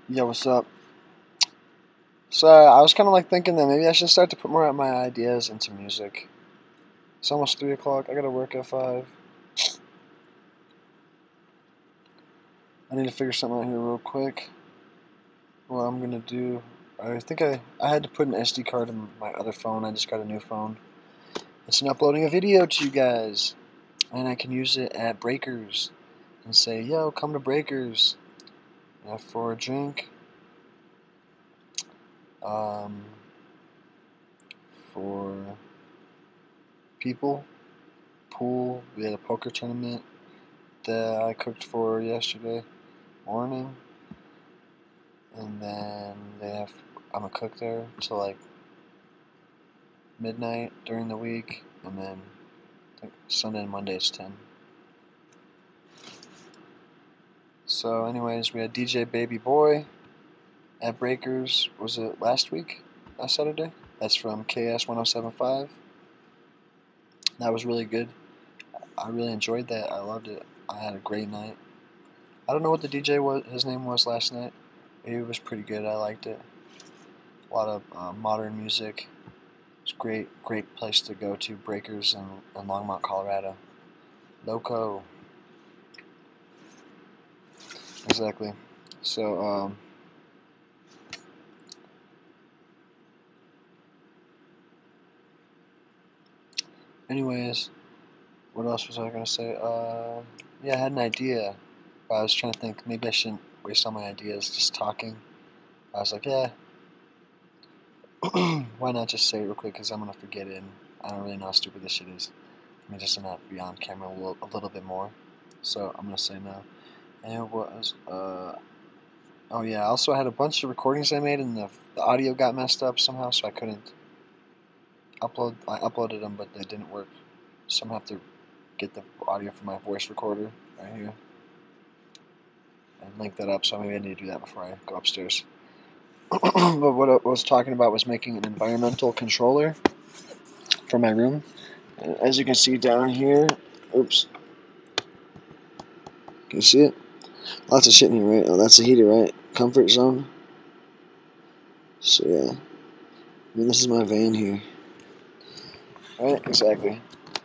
Yo, what's up? So I was kind of like thinking that maybe I should start to put more of my ideas into music. It's almost 3 o'clock. I gotta work at 5. I need to figure something out here real quick. What I'm gonna do? I think I had to put an SD card in my other phone. I just got a new phone. It's uploading a video to you guys, and I can use it at Breakers and say, "Yo, come to Breakers for a drink." Um, for people, pool. We had a poker tournament that I cooked for yesterday morning, and then I'm a cook there till like midnight during the week, and then I think Sunday and Monday it's 10. So anyways, we had DJ Baby Boy at Breakers. Was it last week? Last Saturday? That's from KS 1075. That was really good. I really enjoyed that. I loved it. I had a great night. I don't know what the DJ was. His name was last night. It was pretty good. I liked it. A lot of modern music. It's a great place to go to. Breakers in Longmont, Colorado. LOCO. Exactly. So, anyways, what else was I gonna say? Yeah, I had an idea. But I was trying to think maybe I shouldn't waste all my ideas just talking. I was like, yeah, why not just say it real quick? Because I'm gonna forget it, and I don't really know how stupid this shit is. I mean, just to not be on camera a little bit more. So I'm gonna say no. And it was, oh yeah, I also had a bunch of recordings I made, and the audio got messed up somehow, so I couldn't upload. I uploaded them, but they didn't work. So I'm gonna have to get the audio from my voice recorder right here and link that up. So maybe I need to do that before I go upstairs. But what I was talking about was making an environmental controller for my room. As you can see down here, oops, can you see it? Lots of shit in here, right? Oh, that's the heater, right? Comfort zone. So yeah, I mean, this is my van here, right? Exactly.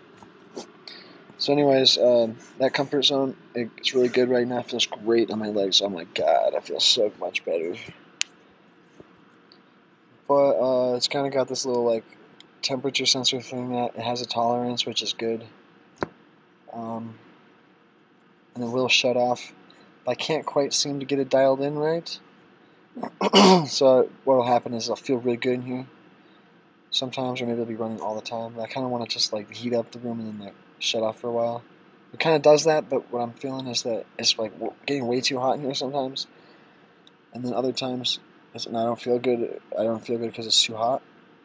So anyways, that comfort zone, it's really good right now. It feels great on my legs. Oh my god, I feel so much better. But it's kind of got this little like temperature sensor thing that it has a tolerance, which is good. Um, and it will shut off. But I can't quite seem to get it dialed in right. So what will happen is I'll feel really good in here sometimes, or maybe it'll be running all the time. But I kind of want to just like heat up the room and then like shut off for a while. It kind of does that, but what I'm feeling is that it's like getting way too hot in here sometimes, and then other times, and I don't feel good. I don't feel good because it's too hot.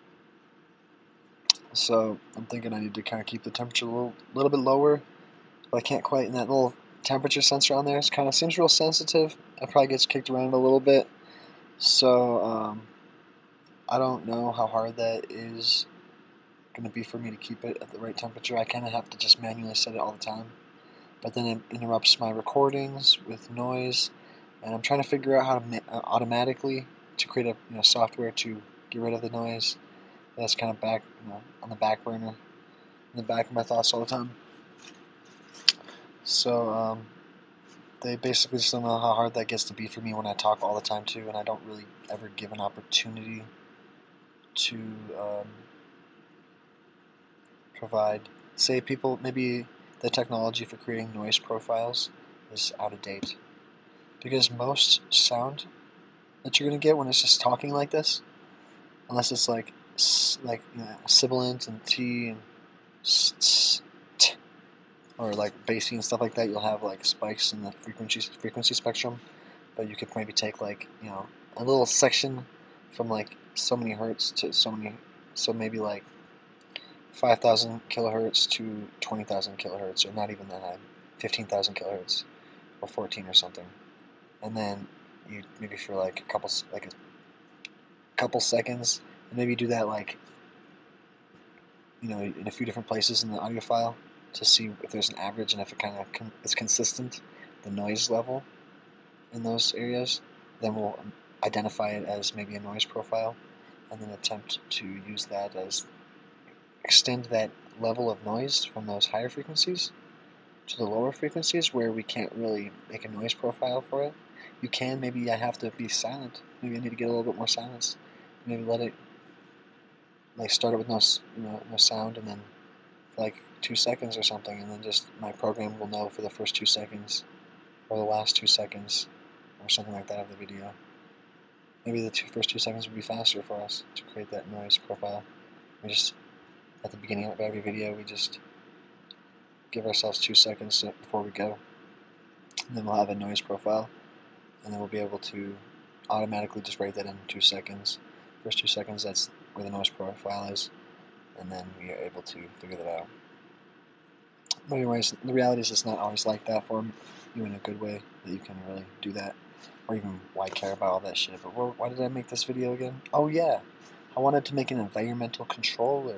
So I'm thinking I need to kind of keep the temperature a little bit lower, but I can't quite. And that little temperature sensor on there kind of seems real sensitive. It probably gets kicked around a little bit. So I don't know how hard that is going to be for me to keep it at the right temperature. I kind of have to just manually set it all the time. But then it interrupts my recordings with noise, and I'm trying to figure out how to automatically to create a software to get rid of the noise. That's kind of back on the back burner, in the back of my thoughts all the time. So they basically just don't know how hard that gets to be for me when I talk all the time too, and I don't really ever give an opportunity to provide. Say people maybe the technology for creating noise profiles is out of date because most sound that you're gonna get when it's just talking like this, unless it's like sibilant and T and t, or like bassy and stuff like that, you'll have like spikes in the frequency spectrum. But you could maybe take like a little section from like so many hertz to so maybe like 5,000 kilohertz to 20,000 kilohertz, or not even that high, 15,000 kilohertz or 14 or something, and then you maybe for like a couple seconds, and maybe do that like in a few different places in the audio file to see if there's an average and if it kind of is consistent, the noise level in those areas, then we'll identify it as maybe a noise profile, and then attempt to use that as extend that level of noise from those higher frequencies to the lower frequencies where we can't really make a noise profile for it. You can, maybe I have to be silent. Maybe I need to get a little bit more silence. Maybe let it like start it with no sound, and then for like 2 seconds or something, and then just my program will know for the first 2 seconds or the last 2 seconds or something like that of the video. Maybe the first 2 seconds would be faster for us to create that noise profile. We just at the beginning of every video we just give ourselves 2 seconds before we go, and then we'll have a noise profile, and then we'll be able to automatically just write that in 2 seconds. First 2 seconds, that's where the noise profile is, and then we are able to figure that out. But anyways, the reality is it's not always like that for you in a good way that you can really do that, or even why care about all that shit. But why did I make this video again? Oh yeah, I wanted to make an environmental controller.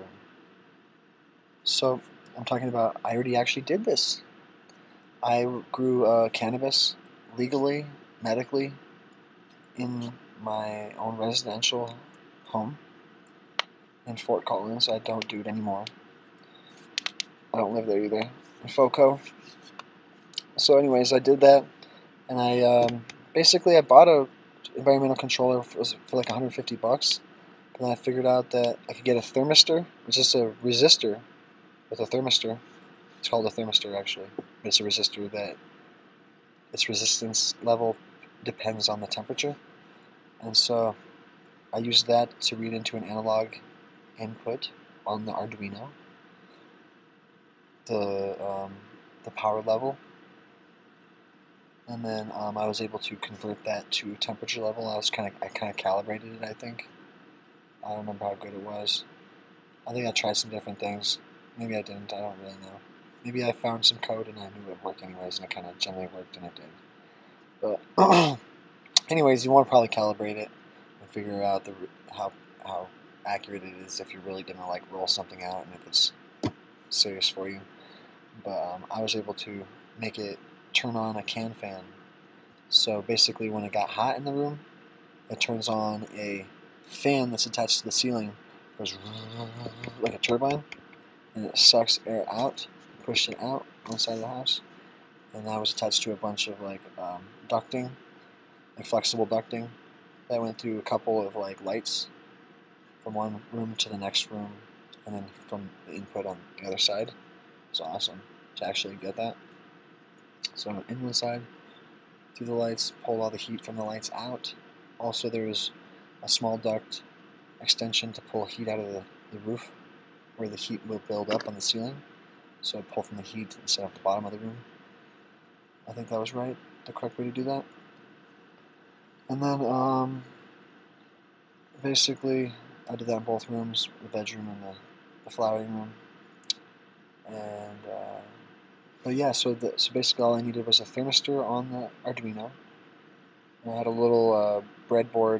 So I'm talking about, I already actually did this. I grew cannabis legally, medically, in my own residential home in Fort Collins. I don't do it anymore. I don't live there either. In FOCO. So anyways, I did that, and I basically I bought a environmental controller for like 150 bucks. But then I figured out that I could get a thermistor, which is a resistor with a thermistor. It's called a thermistor actually. It's a resistor that its resistance level depends on the temperature. And so I used that to read into an analog input on the Arduino, the power level, and then I was able to convert that to temperature level. I kind of calibrated it, I think. I don't remember how good it was. I think I tried some different things. Maybe I didn't. I don't really know. Maybe I found some code and I knew it would work anyways, and it kind of generally worked, and it did. But anyways, you want to probably calibrate it and figure out how accurate it is if you're really gonna like roll something out and if it's serious for you. But I was able to make it turn on a can fan. So basically, when it got hot in the room, it turns on a fan that's attached to the ceiling. It goes like a turbine, and it sucks air out, pushes it out inside the house. And that was attached to a bunch of like ducting, like flexible ducting, that went through a couple of like lights from one room to the next room, and then from the input on the other side. It's awesome to actually get that. So in one side, through the lights, pulled all the heat from the lights out. Also, there was a small duct extension to pull heat out of the roof, where the heat will build up on the ceiling. So I pull from the heat instead of the bottom of the room. I think that was right, the correct way to do that. And then basically I did that in both rooms, the bedroom and the flowering room. And but yeah, so basically all I needed was a thermistor on the Arduino. And I had a little breadboard,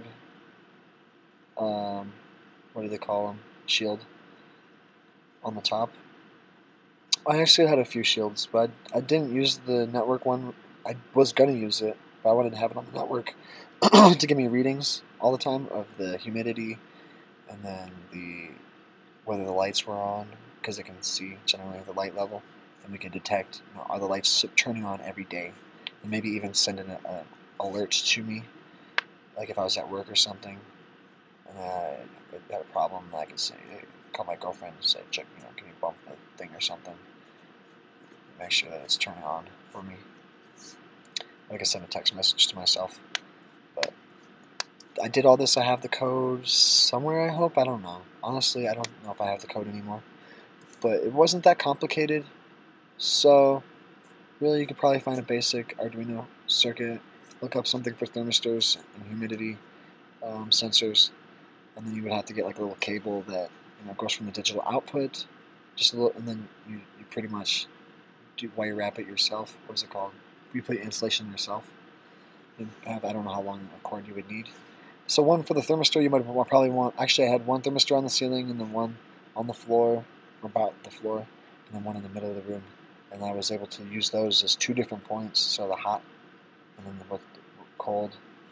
what do they call them? Shield on the top. I actually had a few shields, but I didn't use the network one. I was going to use it, but I wanted to have it on the network to give me readings all the time of the humidity and then whether the lights were on, because it can see generally the light level, and we can detect, are the lights turning on every day, and maybe even send an alert to me, like if I was at work or something, and I had a problem, I could say, call my girlfriend and say, check, can you bump the thing or something, make sure that it's turning on for me. I could send a text message to myself. But I did all this. I have the code somewhere, I hope. I don't know. Honestly, I don't know if I have the code anymore. But it wasn't that complicated. So, really, you could probably find a basic Arduino circuit, look up something for thermistors and humidity sensors, and then you would have to get like a little cable that goes from the digital output, just a little, and then you pretty much do wire wrap it yourself. What is it called? You put installation yourself. And I don't know how long a cord you would need. So one for the thermistor, you might probably want. Actually, I had one thermistor on the ceiling, and then one on the floor, or about the floor, and then one in the middle of the room. And I was able to use those as 2 different points. So the hot, and then the cold,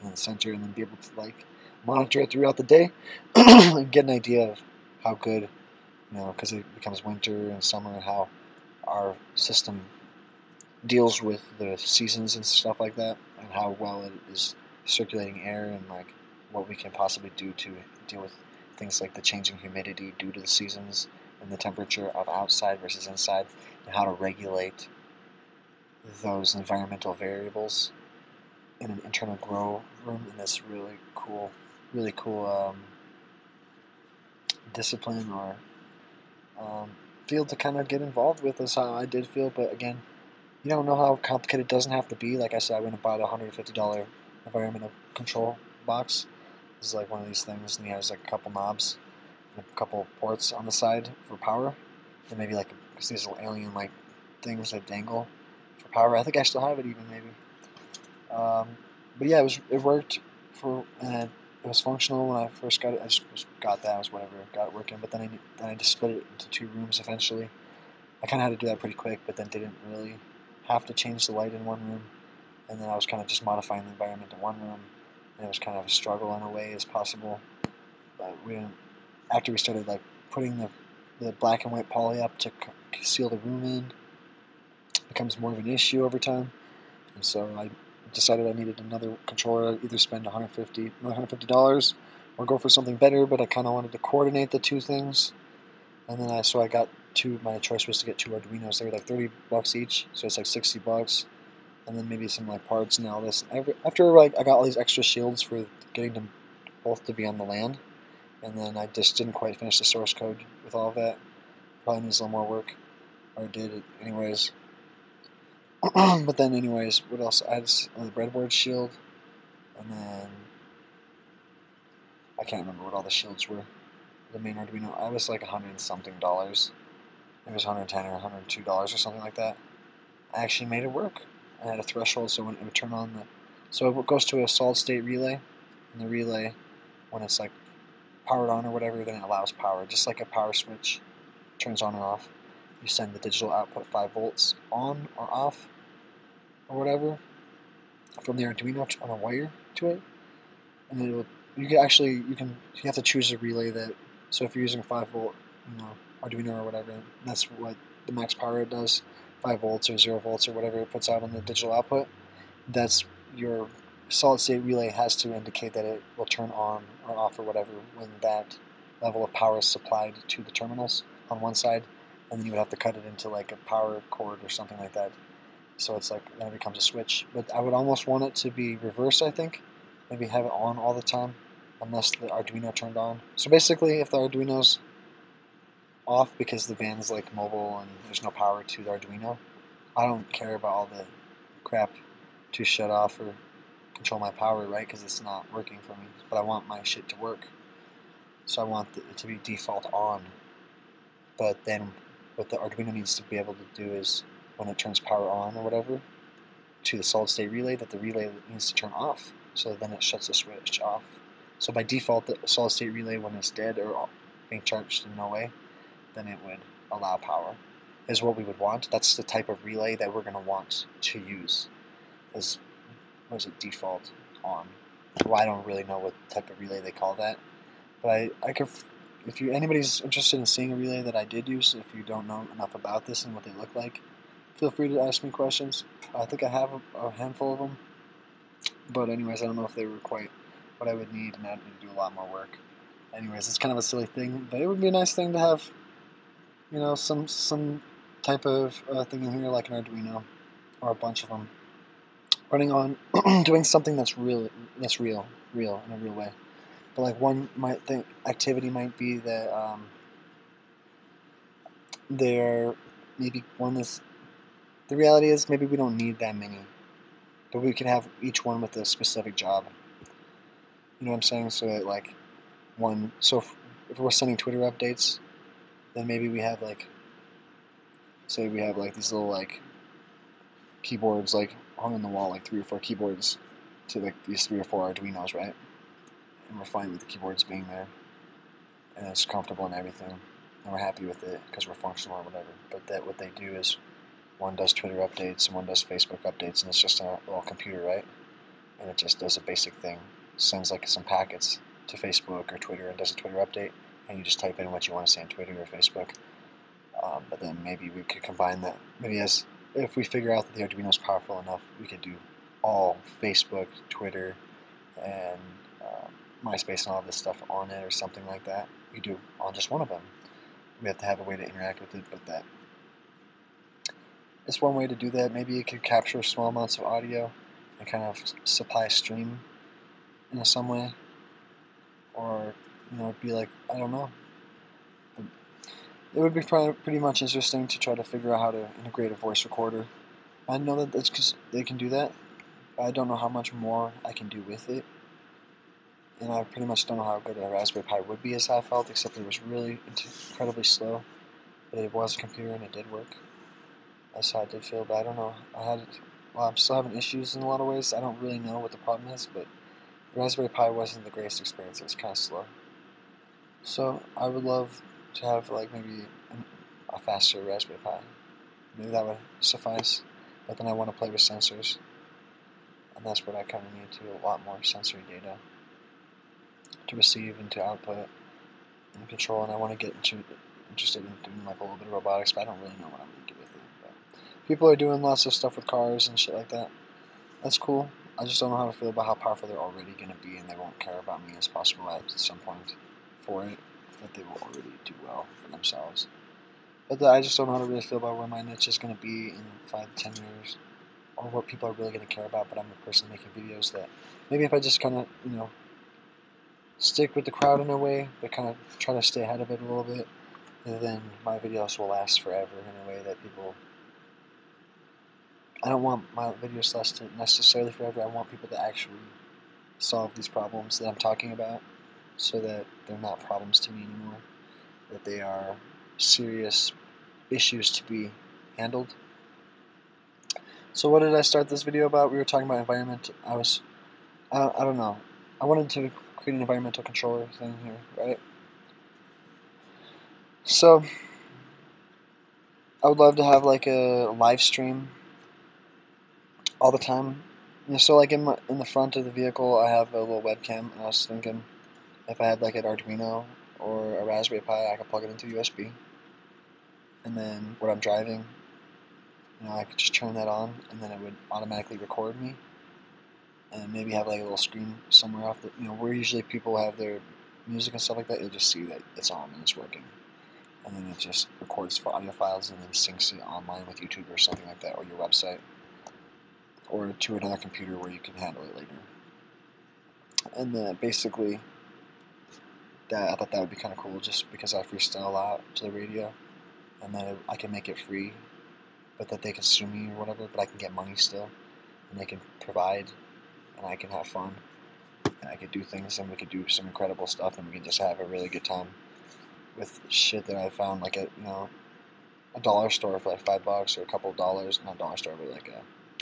in the center, and then be able to like monitor it throughout the day and get an idea of how good, because it becomes winter and summer, and how our system deals with the seasons and stuff like that, and how well it is circulating air, and like what we can possibly do to deal with things like the changing humidity due to the seasons and the temperature of outside versus inside, and how to regulate those environmental variables in an internal grow room in this really cool discipline or field to kind of get involved with. Is how I did feel, but again, you don't know how complicated it doesn't have to be. Like I said, I went and bought a $150 environmental control box. It's like one of these things, and he has like a couple knobs and a couple ports on the side for power, and maybe like these little alien like things that dangle for power. I think I still have it even maybe. But yeah, it worked for, and it was functional when I first got it. I just got that, got it working. But then I just split it into 2 rooms eventually. I kind of had to do that pretty quick, but then didn't really have to change the light in one room. And then I was kind of just modifying the environment in one room, and it was kind of a struggle in a way as possible. But we didn't, after we started like putting the black and white poly up to seal the room in, it becomes more of an issue over time. And so I decided I needed another controller, either spend $150 or go for something better, but I kind of wanted to coordinate the 2 things. And then I got 2, my choice was to get 2 Arduinos. They were like $30 each, so it's like $60. And then maybe some like parts and all this. After like I got all these extra shields for getting them both to be on the LAN, and then I just didn't quite finish the source code with all of that. Probably needs a little more work, or did it anyways. But then anyways, what else? I had the breadboard shield, and then I can't remember what all the shields were. The main Arduino, I was like $100 and something. It was $110 or $102 or something like that. I actually made it work. I had a threshold, so when it would turn on so it goes to a solid state relay, and the relay, when it's like powered on or whatever, then it allows power, just like a power switch turns on and off. You send the digital output 5 volts on or off or whatever from the Arduino on a wire to it, and then you have to choose a relay that, so if you're using a 5-volt Arduino or whatever, that's what the max power it does, 5 volts or 0 volts or whatever it puts out on the digital output. That's your solid state relay has to indicate that it will turn on or off or whatever when that level of power is supplied to the terminals on one side, and then you would have to cut it into like a power cord or something like that. So it's like, then it becomes a switch. But I would almost want it to be reverse, I think. Maybe have it on all the time, unless the Arduino turned on. So basically, if the Arduino's off because the van's like mobile and there's no power to the Arduino, I don't care about all the crap to shut off or control my power, right? Because it's not working for me. But I want my shit to work. So I want it to be default on. But then what the Arduino needs to be able to do is, when it turns power on or whatever to the solid state relay, that the relay needs to turn off. So then it shuts the switch off. So by default, the solid state relay, when it's dead or being charged in no way, then it would allow power, is what we would want. That's the type of relay that we're going to want to use. Is, what is it, default on? Well, I don't really know what type of relay they call that, but I could, if anybody's interested in seeing a relay that I did use, if you don't know enough about this and what they look like, feel free to ask me questions. I think I have a handful of them, but anyways, I don't know if they were quite what I would need, and I'd need to do a lot more work. Anyways, it's kind of a silly thing, but it would be a nice thing to have, some type of thing in here, like an Arduino, or a bunch of them, running on, doing something that's real in a real way. But like one activity might be that there maybe one is, the reality is maybe we don't need that many, but we can have each one with a specific job. You know what I'm saying? So that like so if we're sending Twitter updates, then maybe we have like, say we have like these little like keyboards like hung on the wall, like 3 or 4 keyboards to like these 3 or 4 Arduinos, right? And we're fine with the keyboards being there, and it's comfortable and everything, and we're happy with it because we're functional or whatever. But what they do is, one does Twitter updates and one does Facebook updates, and it's just a little computer, right? and it just does a basic thing, sends like some packets to Facebook or Twitter and does a Twitter update, and you just type in what you want to say on Twitter or Facebook. But then maybe we could combine that. Maybe if we figure out that the Arduino is powerful enough, we could do all Facebook, Twitter, and MySpace and all this stuff on it or something like that. We do on just one of them. We have to have a way to interact with it, but that is one way to do that. Maybe it could capture small amounts of audio and kind of supply a stream in some way, or be like, I don't know. It would be pretty much interesting to try to figure out how to integrate a voice recorder. I know that that's because they can do that, but I don't know how much more I can do with it. And I pretty much don't know how good a Raspberry Pi would be as I felt, except it was really incredibly slow. But it was a computer and it did work. That's how I did feel, but I don't know. I'm still having issues in a lot of ways. I don't really know what the problem is, but Raspberry Pi wasn't the greatest experience. It was kind of slow. So I would love to have like maybe a faster Raspberry Pi. Maybe that would suffice. But then I want to play with sensors, and that's what I kind of need to, a lot more sensory data to receive and to output and control. And I want to get interested in doing like a little bit of robotics, but I don't really know what I'm going to do with it. But people are doing lots of stuff with cars and shit like that. That's cool. I just don't know how to feel about how powerful they're already going to be, and they won't care about me as possible at some point for it, that they will already do well for themselves. But I just don't know how to really feel about where my niche is going to be in 5 to 10 years, or what people are really going to care about. But I'm a person making videos that maybe if I just kind of, stick with the crowd in a way, but kind of try to stay ahead of it a little bit, then my videos will last forever in a way that people... I don't want my videos to last necessarily forever. I want people to actually solve these problems that I'm talking about, so that they're not problems to me anymore, that they are serious issues to be handled. So what did I start this video about? We were talking about environment. I don't know. I wanted to create an environmental controller thing here, right? So I would love to have like a live stream all the time. So like in the front of the vehicle, I have a little webcam, and I was thinking if I had like an Arduino or a Raspberry Pi, I could plug it into USB, and then when I'm driving, I could just turn that on, and then it would automatically record me, and maybe have like a little screen somewhere off the, where usually people have their music and stuff like that. You'll just see that it's on and it's working, and then it just records for audio files and then syncs it online with YouTube or something like that, or your website, or to another computer where you can handle it later. And then basically, I thought that would be kind of cool, just because I freestyle out to the radio, and then I can make it free, but that they can sue me or whatever, but I can get money still, and they can provide, and I can have fun, and I could do things, and we could do some incredible stuff, and we can just have a really good time with shit that I found like at a dollar store for like $5 or a couple of dollars, not dollar store, but like a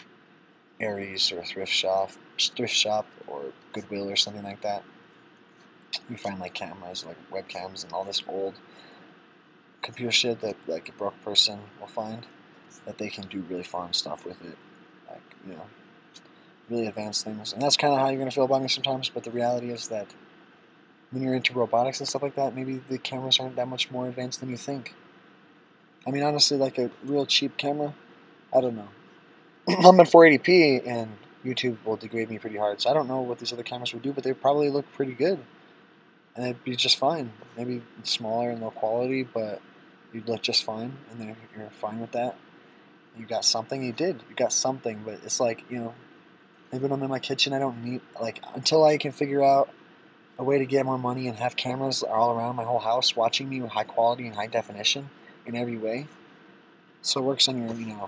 Aries or a thrift shop or Goodwill or something like that. We find like cameras, like webcams, and all this old computer shit that like a broke person will find, that they can do really fun stuff with it, like really advanced things. And that's kind of how you're gonna feel about me sometimes. But the reality is that when you're into robotics and stuff like that, maybe the cameras aren't that much more advanced than you think. I mean, honestly, like a real cheap camera, I don't know. I'm at 480p, and YouTube will degrade me pretty hard, so I don't know what these other cameras would do, but they probably look pretty good, and it'd be just fine. Maybe smaller and low quality, but you'd look just fine, and then you're fine with that. You got something, you got something, but it's like, maybe when I'm in my kitchen, I don't need, like, until I can figure out a way to get more money and have cameras all around my whole house watching me with high quality and high definition in every way. So it works on your,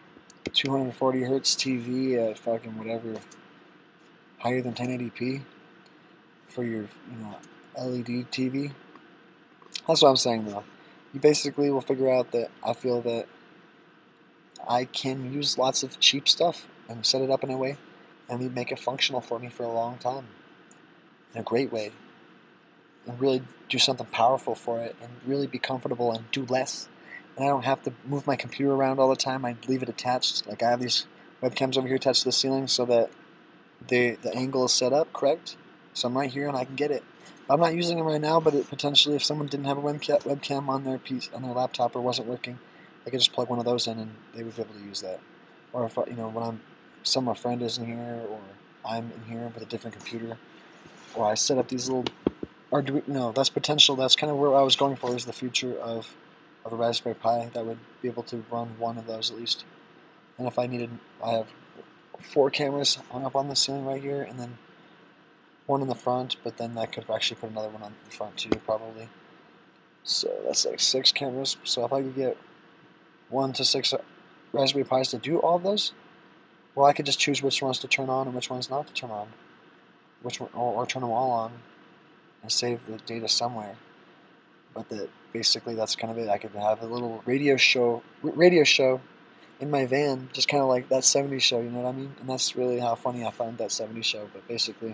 240 hertz TV at fucking whatever, higher than 1080p for your, LED TV. That's what I'm saying, though. You basically will figure out that I feel that I can use lots of cheap stuff and set it up in a way and make it functional for me for a long time, in a great way, and really do something powerful for it, and really be comfortable and do less. And I don't have to move my computer around all the time. I leave it attached. Like, I have these webcams over here attached to the ceiling so that the angle is set up correct, so I'm right here and I can get it. I'm not using it right now, but potentially if someone didn't have a webcam on their laptop or wasn't working, they could just plug one of those in and they would be able to use that. Or if when my friend isn't here, or I'm in here with a different computer, or I set up these little Arduino. That's potential. That's kind of where I was going for, is the future of a Raspberry Pi that would be able to run one of those at least. And if I needed, I have 4 cameras hung up on the ceiling right here, and then one in the front, but then I could actually put another one on the front too, probably. So that's like 6 cameras. So if I could get 1 to 6 Raspberry Pis to do all of those, well, I could just choose which ones to turn on and which ones not to turn on, which one, or turn them all on, and save the data somewhere. But basically that's kind of it. I could have a little radio show in my van, just kind of like that 70s show, you know what I mean? And that's really how funny I found that 70s show. But basically,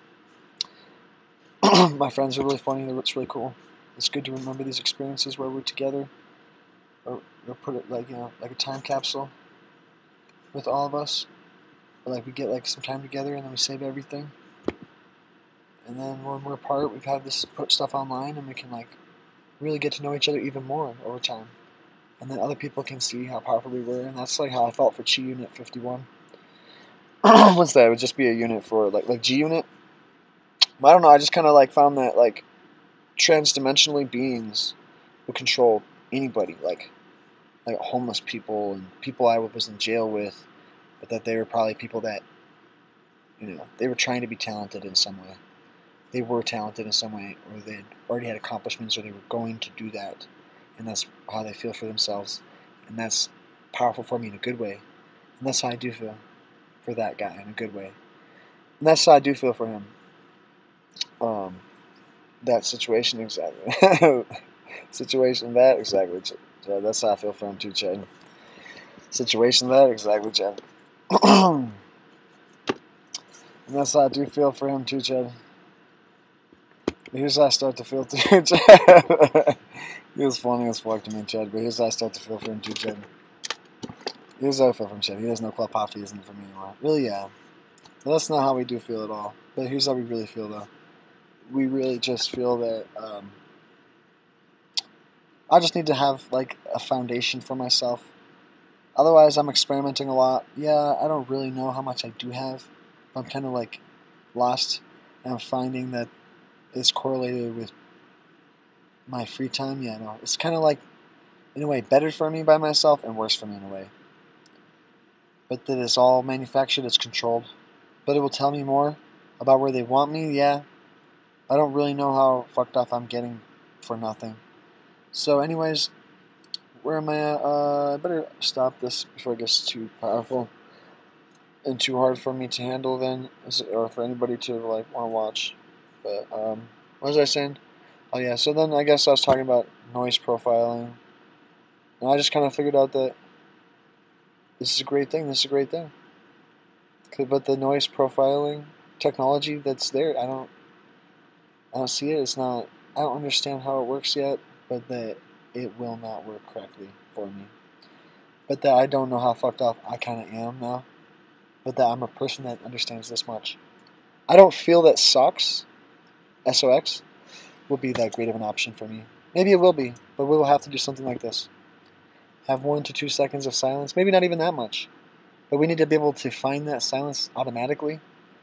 my friends are really funny. It's really cool. It's good to remember these experiences where we're together, or put it like like a time capsule with all of us. Or like we get like some time together and then we save everything. And then when we're apart, we've had this put stuff online and we can like really get to know each other even more over time. And then other people can see how powerful we were, and that's like how I felt for Chi Unit 51. What's that? It would just be a unit for like G Unit. I don't know. I just kind of like found that like transdimensionally beings would control anybody, like homeless people and people I was in jail with, but that they were probably people that they were trying to be talented in some way. They were talented in some way, or they already had accomplishments, or they were going to do that, and that's how they feel for themselves, and that's powerful for me in a good way, and that's how I do feel for that guy in a good way, and that's how I do feel for him. That situation exactly, situation that exactly. Chad. That's how I feel for him too, Chad. Situation that exactly, Chad. And that's how I do feel for him too, Chad. Here's how I start to feel too, Chad. He was funny as fuck to me, Chad, but here's how I start to feel for him too, Chad. Here's how I feel for him, Chad. He has no club poppy, isn't for me anymore. Really, yeah. But that's not how we do feel at all. But here's how we really feel, though. We really just feel that I just need to have, like, a foundation for myself. Otherwise, I'm experimenting a lot. Yeah, I don't really know how much I do have. I'm kind of, like, lost. And I'm finding that it's correlated with my free time. Yeah, no. It's kind of like, in a way, better for me by myself and worse for me in a way. But that it's all manufactured, it's controlled. But it will tell me more about where they want me, yeah. I don't really know how fucked off I'm getting for nothing. So anyways, where am I at? I better stop this before it gets too powerful and too hard for me to handle then, or for anybody to like want to watch. But what was I saying? Oh yeah, so then I guess I was talking about noise profiling. And I just kind of figured out that this is a great thing, But the noise profiling technology that's there, I don't see it. It's not. I don't understand how it works yet, but that it will not work correctly for me. But that I don't know how fucked up I kind of am now. But that I'm a person that understands this much. I don't feel that SOX, will be that great of an option for me. Maybe it will be, but we will have to do something like this. Have 1 to 2 seconds of silence. Maybe not even that much. But we need to be able to find that silence automatically.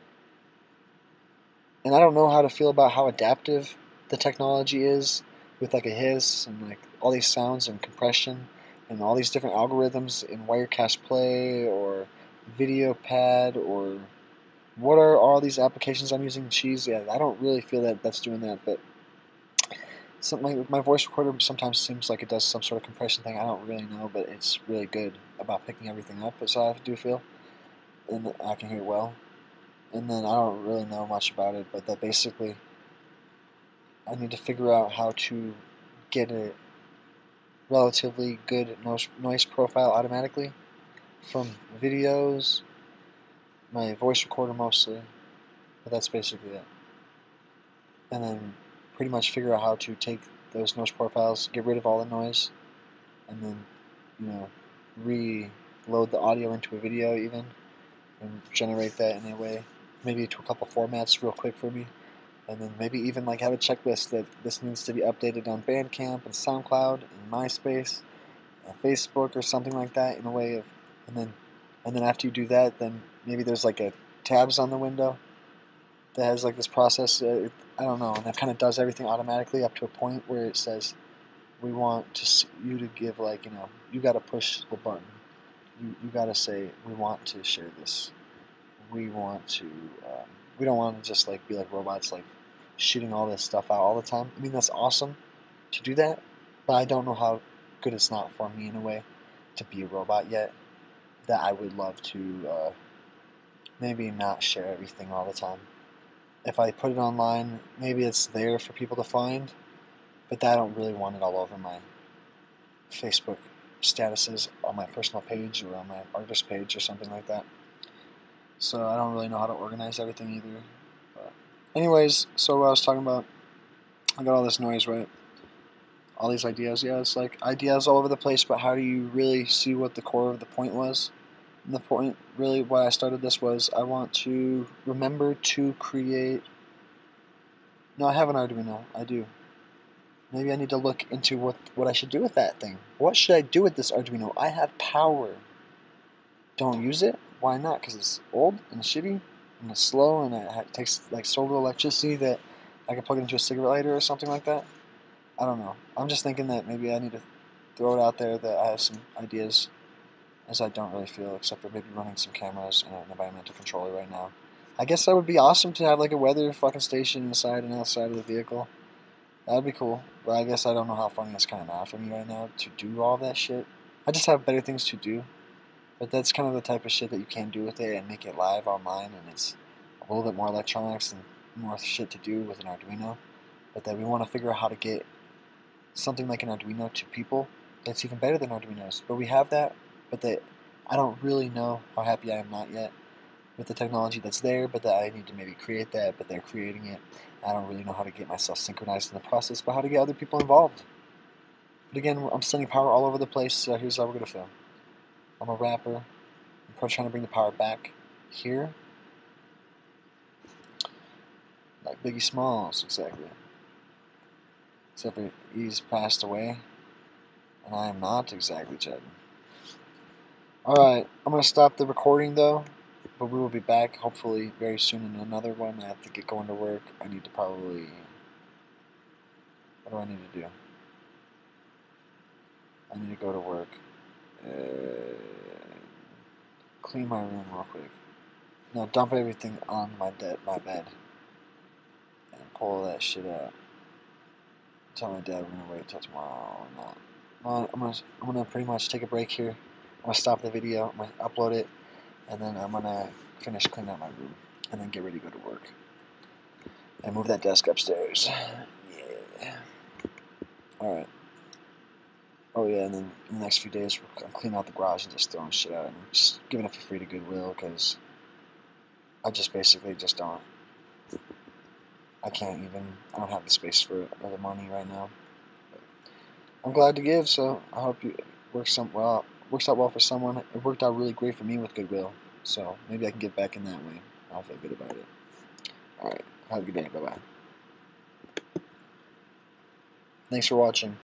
And I don't know how to feel about how adaptive the technology is with like a hiss and like all these sounds and compression and all these different algorithms in Wirecast Play or Video Pad or what are all these applications I'm using? Cheese? Yeah, I don't really feel that that's doing that, but my voice recorder sometimes seems like it does some sort of compression thing. I don't really know, but it's really good about picking everything up, so I do feel, and I can hear it well. And then I don't really know much about it, but that basically I need to figure out how to get a relatively good noise profile automatically from videos, my voice recorder mostly, but that's basically it. And then pretty much figure out how to take those noise profiles, get rid of all the noise, and then, reload the audio into a video even, and generate that in a way. maybe to a couple formats real quick for me, and then maybe even like have a checklist that this needs to be updated on Bandcamp and SoundCloud and MySpace and Facebook or something like that in a way of, and then after you do that, then maybe there's like a tabs on the window that has like this process. I don't know, and that kind of does everything automatically up to a point where it says we want you to give, like, you got to push the button. You got to say we want to share this. We want to. We don't want to just like be like robots, like shooting all this stuff out all the time. I mean, that's awesome to do that, but I don't know how good it's not for me in a way to be a robot yet. That I would love to maybe not share everything all the time. If I put it online, maybe it's there for people to find, but I don't really want it all over my Facebook statuses on my personal page or on my artist page or something like that. So I don't really know how to organize everything either. But anyways, so what I was talking about, I got all this noise, right? All these ideas. Yeah, it's like ideas all over the place, but how do you really see what the core of the point was? And the point, really, why I started this was I want to remember to create. No, I have an Arduino. I do. Maybe I need to look into what I should do with that thing. What should I do with this Arduino? I have power. Don't use it? Why not? Because it's old and shitty and it's slow and it takes like so little electricity that I can plug it into a cigarette lighter or something like that. I don't know. I'm just thinking that maybe I need to throw it out there that I have some ideas, as I don't really feel, except for maybe running some cameras and an environmental controller right now. I guess that would be awesome to have like a weather fucking station inside and outside of the vehicle. That'd be cool. But I guess I don't know how funny it's kind of not for me right now to do all that shit. I just have better things to do. But that's kind of the type of shit that you can do with it and make it live online, and it's a little bit more electronics and more shit to do with an Arduino. But that we want to figure out how to get something like an Arduino to people that's even better than Arduinos. But we have that, but that I don't really know how happy I am not yet with the technology that's there, but that I need to maybe create that, but they're creating it. I don't really know how to get myself synchronized in the process, but how to get other people involved. But again, I'm sending power all over the place, so here's how we're going to feel. I'm a rapper. I'm trying to bring the power back here. Like Biggie Smalls, exactly. Except for he's passed away, and I am not exactly Jed. Alright, I'm going to stop the recording though, but we will be back hopefully very soon in another one. I have to get going to work. I need to probably... What do I need to do? I need to go to work. Clean my room real quick. No, dump everything on my bed, and pull that shit out. Tell my dad we're gonna wait till tomorrow or not. Well, I'm gonna pretty much take a break here. I'm gonna stop the video. I'm gonna upload it, and then I'm gonna finish cleaning out my room, and then get ready to go to work and move that desk upstairs. Yeah. All right. Oh yeah, and then in the next few days I'm cleaning out the garage and just throwing shit out and just giving it for free to Goodwill because I just basically just don't. I can't even. I don't have the space for it or the money right now. I'm glad to give, so I hope it works out well for someone. It worked out really great for me with Goodwill, so maybe I can get back in that way. I'll feel good about it. Alright, have a good day. Bye-bye. Thanks for watching.